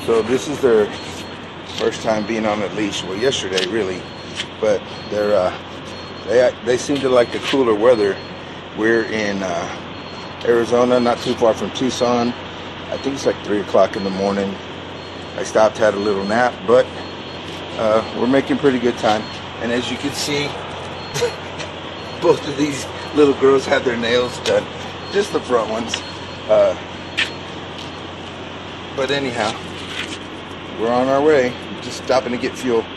So this is their first time being on a leash. Well, yesterday really, but they seem to like the cooler weather. We're in Arizona, not too far from Tucson. I think it's like 3 o'clock in the morning. I stopped, had a little nap, but we're making pretty good time. And as you can see, both of these little girls had their nails done, just the front ones. But anyhow, we're on our way. Just stopping to get fuel.